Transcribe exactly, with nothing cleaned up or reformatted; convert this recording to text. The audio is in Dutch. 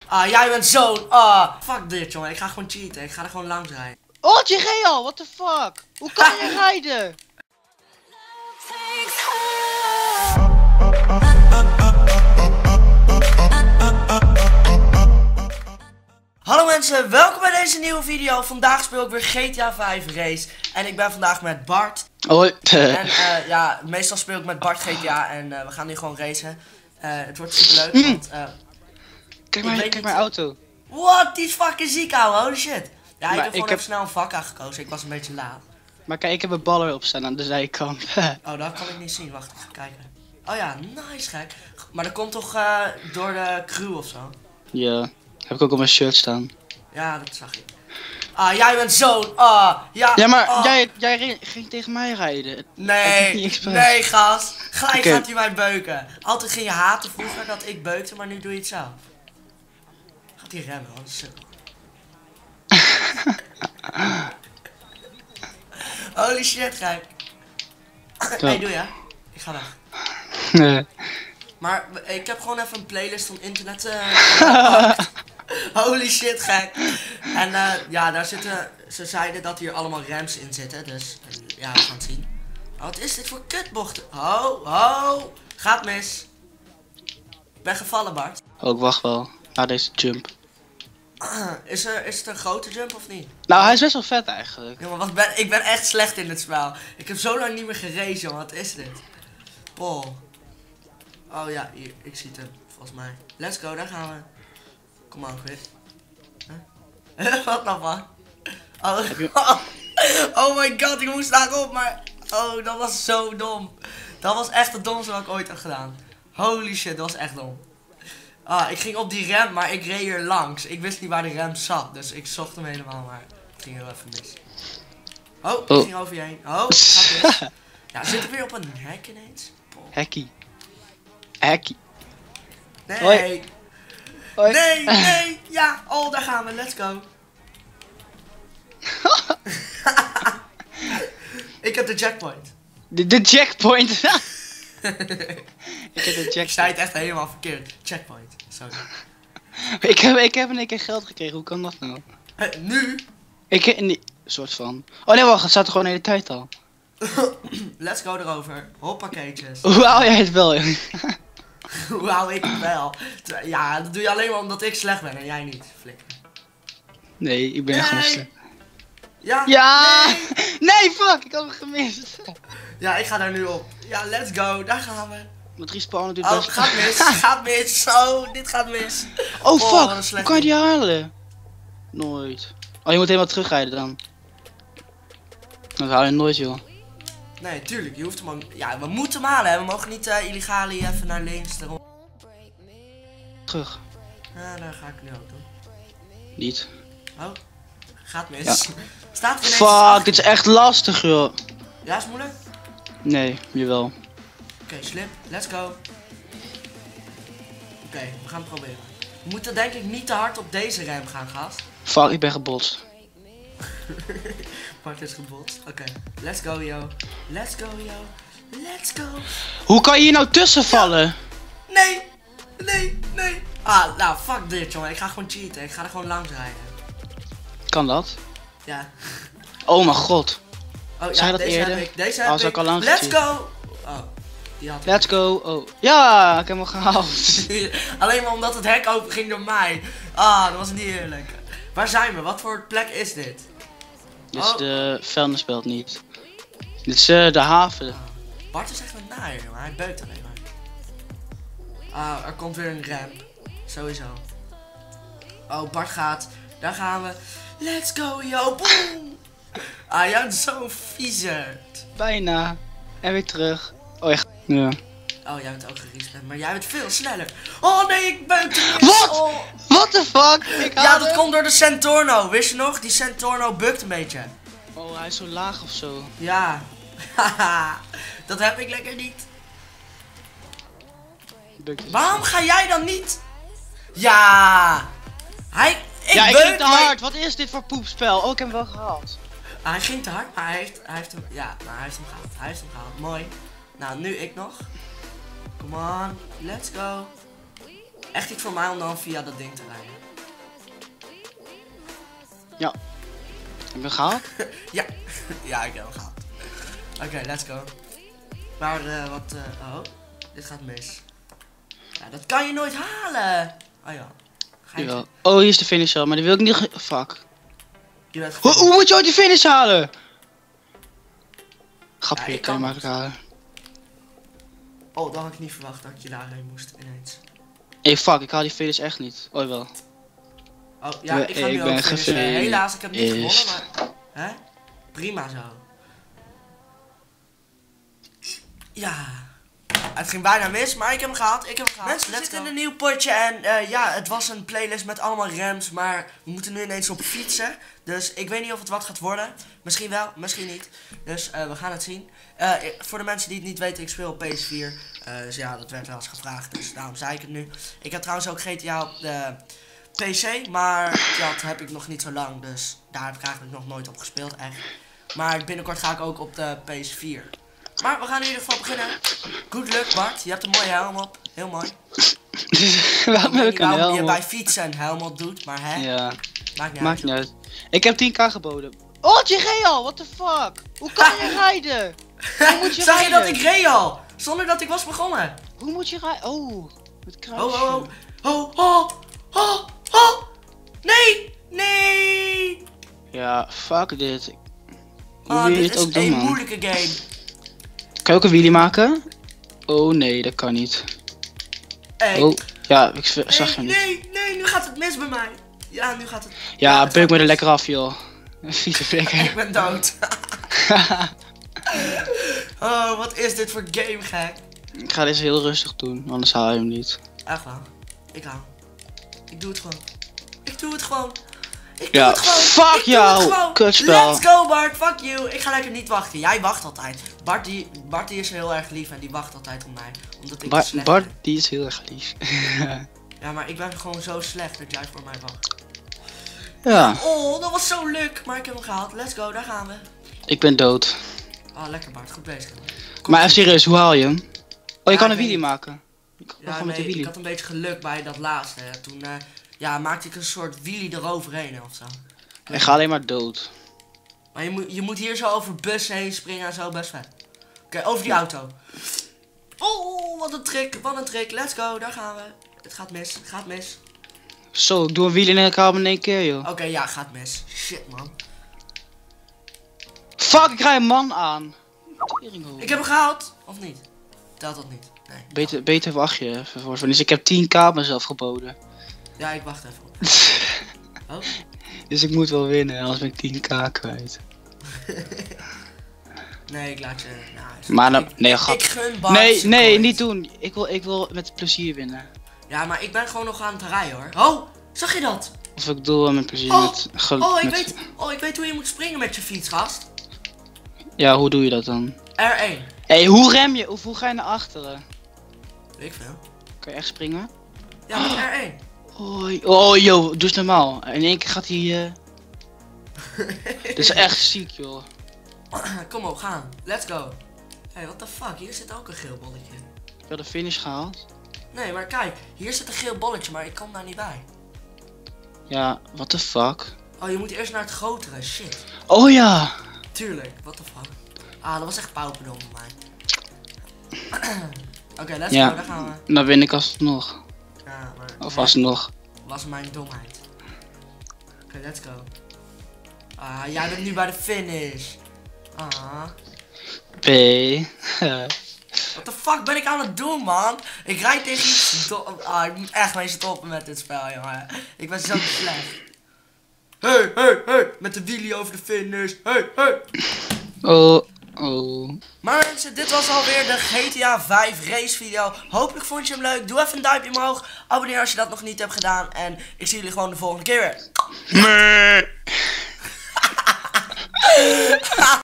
Ah, jij bent zo'n... Ah, fuck dit, jongen. Ik ga gewoon cheaten. Ik ga er gewoon langs rijden. Oh, je reed al. What the fuck? Hoe kan je rijden? Hallo mensen, welkom bij deze nieuwe video. Vandaag speel ik weer G T A vijf Race. En ik ben vandaag met Bart. Hoi. En uh, ja, meestal speel ik met Bart G T A en uh, we gaan nu gewoon racen. Uh, het wordt super leuk, want... Uh, kijk maar, kijk mijn auto. What? Die is fucking ziek, ouwe. Holy shit. Ja, ik maar heb gewoon ik even heb... snel een vak aangekozen. Ik was een beetje laat. Maar kijk, ik heb een baller op staan aan de zijkant. Oh, dat kan ik niet zien. Wacht, even kijken. Oh ja, nice, gek. Maar dat komt toch uh, door de crew of zo? Ja, heb ik ook op mijn shirt staan. Ja, dat zag ik. Ah, jij bent zo'n... Ah, ja. Ja, maar ah. jij, jij ging tegen mij rijden. Nee, nee, gast. Gelijk okay. gaat hij mij beuken. Altijd ging je haten vroeger dat ik beukte, maar nu doe je het zelf. Gaat hij remmen, wat een sukkel. Holy shit, gek. Hé, hey, doe je? Ik ga weg. Nee. Maar ik heb gewoon even een playlist van internet uh, Holy shit, gek. En uh, ja, daar zitten... Ze zeiden dat hier allemaal rams in zitten, dus uh, ja, we gaan het zien. Oh, wat is dit voor kutbochten? Ho, ho. Gaat mis. Ik ben gevallen, Bart. Oh, ik wacht wel. Na deze jump. Uh, is, er, is het een grote jump of niet? Nou, hij is best wel vet eigenlijk. Ja, maar wat ben, ik ben echt slecht in dit spel. Ik heb zo lang niet meer geraced, jongen. Wat is dit? Oh. Oh ja, hier, ik zie het hem, volgens mij. Let's go, daar gaan we. Kom aan, Chris. Huh? Wat nou, man? Oh. Oh my god, ik moest daarop, maar... Oh, dat was zo dom. Dat was echt het domste wat ik ooit heb gedaan. Holy shit, dat was echt dom. Ah, ik ging op die rem, maar ik reed er langs. Ik wist niet waar de rem zat, dus ik zocht hem helemaal, maar het ging heel even mis. Oh, ik oh. ging over je heen. Oh, het gaat mis. Ja, zit ik weer op een hek ineens? Hekkie. Hekkie. Nee. Hoi. Hoi. Nee, nee. Ja, oh, daar gaan we. Let's go. Ik heb de jackpoint. De, de checkpoint. Ik heb de Ik checkpoint. zei het echt helemaal verkeerd. Checkpoint. Sorry. Ik heb, ik heb in één keer geld gekregen. Hoe kan dat nou? Uh, nu? Ik heb een soort van. Oh nee, wacht. Het staat er gewoon de hele tijd al. Let's go erover. Hoppakeetjes. Hoe hou jij het wel, joh? Hoe hou ik het wel? Ja, dat doe je alleen maar omdat ik slecht ben en jij niet. Flikker. Nee, ik ben Nee. gewoon slecht. Ja. Ja! Nee. Nee, fuck! Ik had hem gemist. Ja, ik ga daar nu op. Ja, let's go. Daar gaan we. Met respawnen doet Oh, best. gaat mis. Gaat mis. Oh, dit gaat mis. Oh, Oh, wat een fuck! Hoe slecht kan je ding. die halen? Nooit. Oh, je moet helemaal terugrijden dan. Dat haal je nooit, joh. Nee, tuurlijk. Je hoeft hem ook... Ja, we moeten hem halen. Hè. We mogen niet uh, illegaal hier even naar links. Erom. Terug. Ja, daar ga ik nu ook doen. Niet. Oh, gaat mis. Ja. Staat er ineens Fuck, achter. dit is echt lastig, joh. Ja, is moeilijk? Nee, jawel. Oké, okay, slip. Let's go. Oké, okay, we gaan het proberen. We moeten denk ik niet te hard op deze rem gaan, gast. Fuck, ik ben gebotst. Bart is gebotst. Oké, okay. Let's go, yo. Let's go, yo. Let's go. Hoe kan je hier nou tussen vallen? Nee, nee, nee. Ah, nou, fuck dit, jongen. Ik ga gewoon cheaten. Ik ga er gewoon langs rijden. Kan dat? Ja. Oh mijn god. Oh, ja, Zei dat deze eerder? heb ik. Deze heb Oh, zou ik. ik al langs Let's gecheat? go. Oh, die had ik. Let's go. Oh. Ja, ik heb hem gehaald. Alleen maar omdat het hek open ging door mij. Ah, dat was niet eerlijk. Waar zijn we? Wat voor plek is dit? Dit is Oh. de vuilnisbelt niet. Dit is uh, de haven. Bart is echt een naaier, jongen. Hij beukt alleen maar. Ah, er komt weer een ramp. Sowieso. Oh, Bart gaat. Daar gaan we. Let's go, yo. Boom. Ah, jij bent zo'n viezerd. Bijna. En weer terug. Oh echt. Ja. Oh, jij bent ook gerespawnd, maar jij bent veel sneller. Oh nee, ik beukte niet. Wat? Oh. What the fuck? Ik Ja, haalde dat hem. komt door de Centorno. Wist je nog? Die Centorno bukt een beetje. Oh, hij is zo laag of zo. Ja. Haha. Dat heb ik lekker niet. Bukt dus. Waarom ga jij dan niet? Ja. Hij... Ik Ja, ik beuk, ging te maar- hard. Wat is dit voor poepspel? Oh, ik heb hem wel gehaald. Ah, hij ging te hard, maar hij heeft, hij heeft hem... Ja, maar hij heeft hem gehaald. Hij heeft hem gehaald. Mooi. Nou, nu ik nog. Come on. Let's go. echt iets voor mij om dan via dat ding te rijden. Ja. Heb je gehaald? Ja, ja, ik heb hem gehaald. Oké, okay, let's go. Maar uh, wat, uh, oh, dit gaat mis. Ja, dat kan je nooit halen. Oh ja. Ja. Oh, hier is de finish al, maar die wil ik niet. Fuck. Je Hoe, hoe moet je ooit die finish halen? Grapje, ja, ik kan je kan makkelijk halen. Oh, dan had ik niet verwacht dat je daarheen moest ineens. Hé, hey, fuck, ik haal die finish echt niet. Oh, wel. Oh, ja, ik ga ik nu ben ook finishen. Helaas, ik heb niet gewonnen, maar... Hè? Prima zo. Ja. Het ging bijna mis, maar ik heb hem gehaald. Ik heb hem gehaald. Mensen, we zitten in een nieuw potje en uh, ja, het was een playlist met allemaal rams, maar we moeten nu ineens op fietsen. Dus ik weet niet of het wat gaat worden. Misschien wel, misschien niet. Dus uh, we gaan het zien. Uh, voor de mensen die het niet weten, ik speel op P S vier. Uh, dus ja, dat werd wel eens gevraagd, dus daarom zei ik het nu. Ik heb trouwens ook G T A op de P C, maar dat heb ik nog niet zo lang, dus daar heb ik eigenlijk nog nooit op gespeeld, echt. Maar binnenkort ga ik ook op de P S vier. Maar we gaan in ieder geval beginnen. Good luck, Bart. Je hebt een mooie helm op. Heel mooi. Waarom heb ik een helm je op? bij fietsen een helm op doet, maar hè? Ja. Maakt niet Maakt uit. niet uit. Ik heb tien k geboden. Oh, je reed al. What the fuck? Hoe kan je rijden? Hoe moet je Zag rijden? je dat ik reed al? Zonder dat ik was begonnen. Hoe moet je rijden? Oh, het kruisje. Oh, oh, oh. Oh, oh, oh, oh. Nee, nee. Ja, fuck dit. Hoe Oh, wil je dit dit is ook doen, een man? moeilijke game. Kan je ook een wheelie maken? Oh nee, dat kan niet. Hey. Oh, ja, ik zag je nee, niet. nee, nee, nu gaat het mis bij mij. Ja, nu gaat het... Ja, het beuk gaat me er mis. lekker af, joh. Vieze flikker. Ik ben dood. Oh, wat is dit voor game, gek? Ik ga deze heel rustig doen, anders haal je hem niet. Echt wel. Ik hou. Ik doe het gewoon. Ik doe het gewoon. Ik Ja, doe het gewoon. fuck ik doe jou, het gewoon. kutspel. Let's go, Bart. Fuck you. Ik ga lekker niet wachten. Jij wacht altijd. Bart die, Bart die is heel erg lief en die wacht altijd op mij. Omdat ik Ba slecht Bart, ben. die is heel erg lief. Ja, maar ik ben gewoon zo slecht dat jij voor mij wacht. Ja, Oh, dat was zo leuk. Maar ik heb hem gehaald. Let's go. Daar gaan we. ik ben dood. Oh, lekker Bart. Goed bezig. Kom Maar goed. even serieus, hoe haal je hem? Oh, je Ja, kan ik een wheelie weet maken. Ik kan Ja, gewoon met de nee, ik wheelie. had een beetje geluk bij dat laatste. Hè. Toen uh, ja, maakte ik een soort wheelie eroverheen of zo. Ik ga alleen maar dood. Maar je moet, je moet hier zo over bussen heen springen en zo, best vet. Oké, okay, over die auto. Oh, wat een trick, wat een trick. Let's go, daar gaan we. Het gaat mis, het gaat mis. Zo, ik doe een wheelie en ik haal hem in één keer, joh. Oké, okay, ja, gaat mis. Shit, man. Fuck, ik rij een man aan. Teringhoofd. Ik heb hem gehaald. Of niet? Telt dat niet? Nee. Beter, beter wacht je even voor. Dus ik heb tien k mezelf geboden. Ja, ik wacht even op. Oh. Dus ik moet wel winnen, anders ben ik tien k kwijt. Nee, ik laat je... Nou, Maar dan, ik, nee, ik, gat. ik gun Bart Nee, zijn nee, coins. niet doen. Ik wil, ik wil met plezier winnen. Ja, maar ik ben gewoon nog aan het rijden, hoor. Oh, zag je dat? Of ik doe met plezier Oh, met geluk. Oh, ik met... weet, oh, ik weet hoe je moet springen met je fiets, gast. Ja, hoe doe je dat dan? R één. Hé, hey, hoe rem je? Of hoe ga je naar achteren? Weet ik veel. Kan je echt springen? Ja, met R één. Oh, oh joh, doe eens normaal. In één keer gaat hij... Uh... Dit is echt ziek, joh. Kom op, gaan. Let's go. Hey, what the fuck? Hier zit ook een geel bolletje. Ik heb de finish gehaald. Nee, maar kijk. Hier zit een geel bolletje, maar ik kom daar niet bij. Ja, what the fuck? Oh, je moet eerst naar het grotere. Shit. Oh ja. Tuurlijk. What the fuck. Ah, dat was echt pauperdom voor mij. Oké, okay, let's Ja. go. Daar gaan we. Dan win ik alsnog. Ja, maar... Of nee, alsnog. was mijn domheid. Oké, okay, let's go. Ah, jij bent nu bij de finish. Ah. P. What the fuck ben ik aan het doen, man? Ik rijd tegen iets do- Ah, ik moet echt mee stoppen met dit spel, jongen. Ik ben zo slecht. Hey, hey, hey. Met de wheelie over de finish. Hey, hey. Oh, oh. Maar mensen, dit was alweer de G T A vijf race video. Hopelijk vond je hem leuk. Doe even een duimpje omhoog. Abonneer als je dat nog niet hebt gedaan. En ik zie jullie gewoon de volgende keer weer. Meh.